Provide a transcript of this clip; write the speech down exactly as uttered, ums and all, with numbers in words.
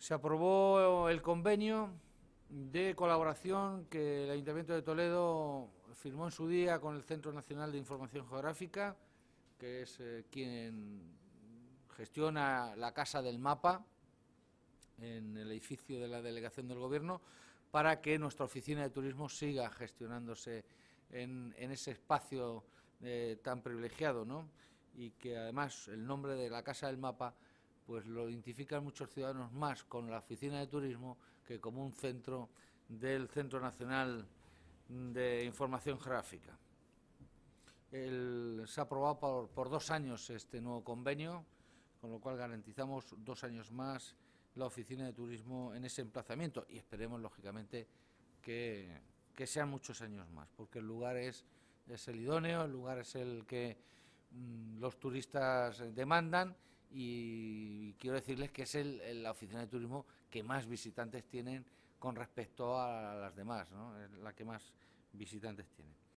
Se aprobó el convenio de colaboración que el Ayuntamiento de Toledo firmó en su día con el Centro Nacional de Información Geográfica, que es eh, quien gestiona la Casa del Mapa en el edificio de la Delegación del Gobierno, para que nuestra oficina de turismo siga gestionándose en, en ese espacio eh, tan privilegiado, ¿no? Y que además el nombre de la Casa del Mapa pues lo identifican muchos ciudadanos más con la oficina de turismo que como un centro del Centro Nacional de Información Geográfica. El, se ha aprobado por, por dos años este nuevo convenio, con lo cual garantizamos dos años más la oficina de turismo en ese emplazamiento y esperemos, lógicamente, que, que sean muchos años más, porque el lugar es, es el idóneo, el lugar es el que mmm, los turistas demandan y quiero decirles que es el, la oficina de turismo que más visitantes tienen con respecto a las demás, ¿no? Es la que más visitantes tiene.